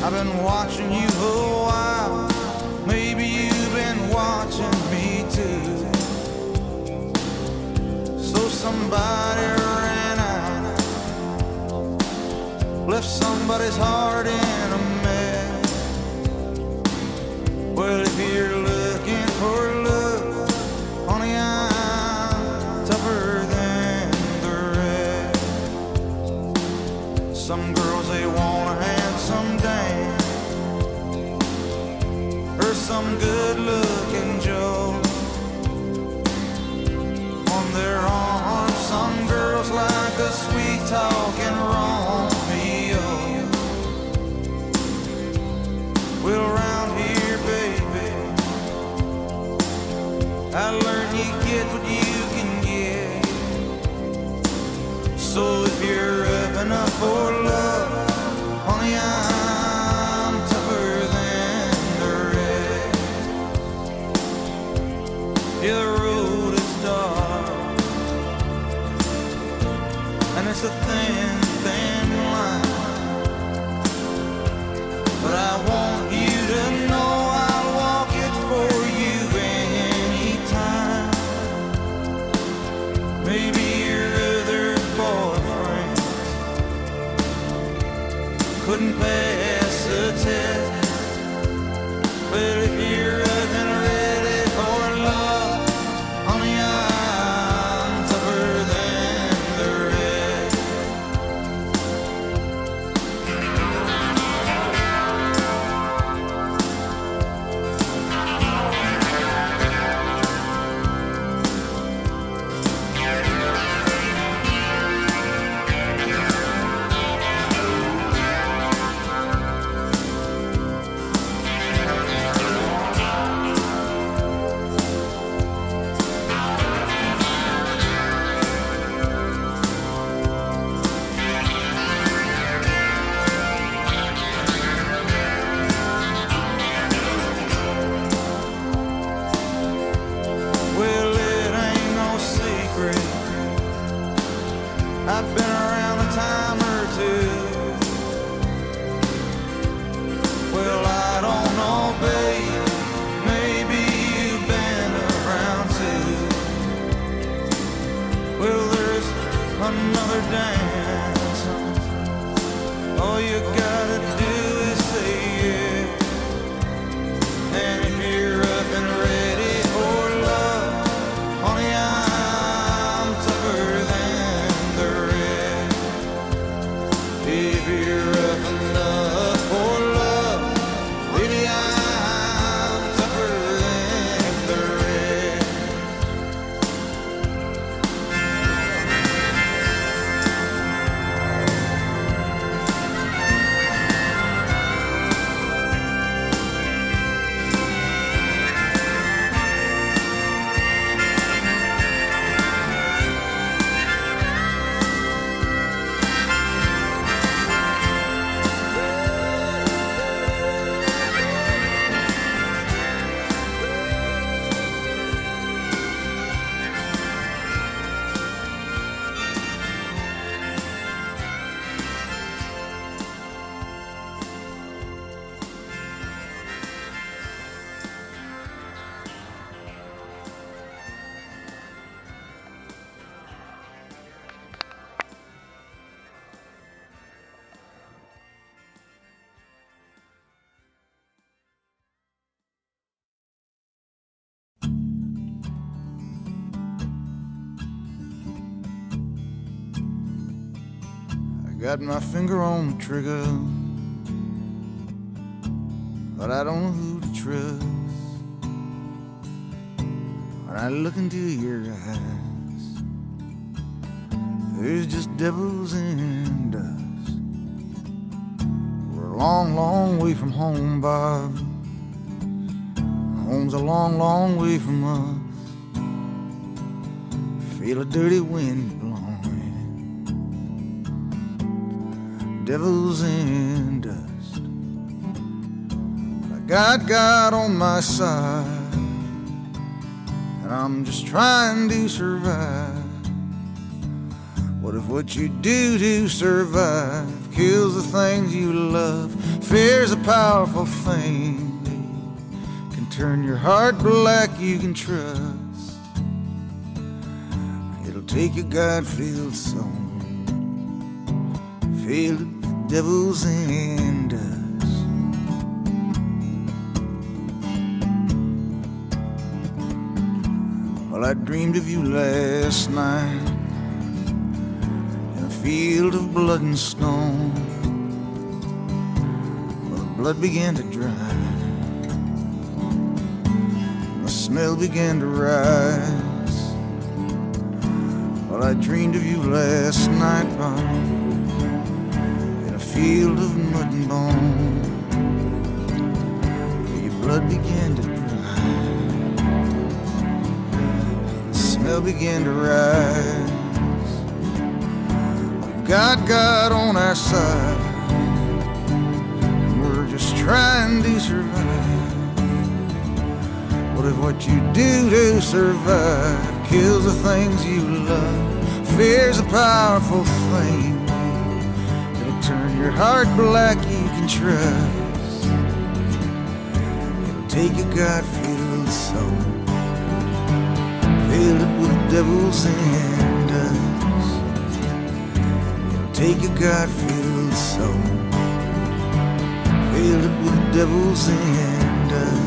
I've been watching you a while. Maybe you've been watching me too. So somebody ran out, left somebody's heart in a mess. Well, if you're looking for love, honey, I'm tougher than the rest. Some girls, they want a handsome dame or some good-looking Joe on their arms. Some girls like a sweet-talking Romeo. Well, around here, baby, I learned you get what you can get. So if you're up enough for love, honey, I'm tougher than the rest. Yeah, the road is dark, and it's a thin, thin line, but I want you to know I'll walk it for you anytime. Maybe your other boyfriend couldn't pass a test, but if you're up and ready for love, honey, I'm tougher than the rest. Well, it ain't no secret, I've been around a time or two. Well, I don't know, babe, maybe you've been around too. Well, there's another dance, all you gotta do is say yeah. And if you're up and ready for love, honey, I'm tougher than the rest. If you're up enough for love, baby, I'm tougher than the rest. Got my finger on the trigger, but I don't know who to trust. When I look into your eyes, there's just devils in dust. We're a long, long way from home, Bob. Home's a long, long way from us. Feel a dirty wind blowing, devils in dust. I got God on my side, and I'm just trying to survive. What if what you do to survive kills the things you love. Fear's a powerful thing, can turn your heart black, you can trust. It'll take a God-filled song, fill it with devils and dust. Well, I dreamed of you last night in a field of blood and stone. Well, the blood began to dry, the smell began to rise. Well, I dreamed of you last night, Bob, in a field of mud and bone. Your blood began to dry, smell began to rise. We've got God on our side, and we're just trying to survive. What if what you do to survive kills the things you love? Fear's a powerful thing, it'll turn your heart black, you can trust. It'll take a God-filled soul, fill it with devils and dust. It'll take a God-filled soul, fill it with devils and dust.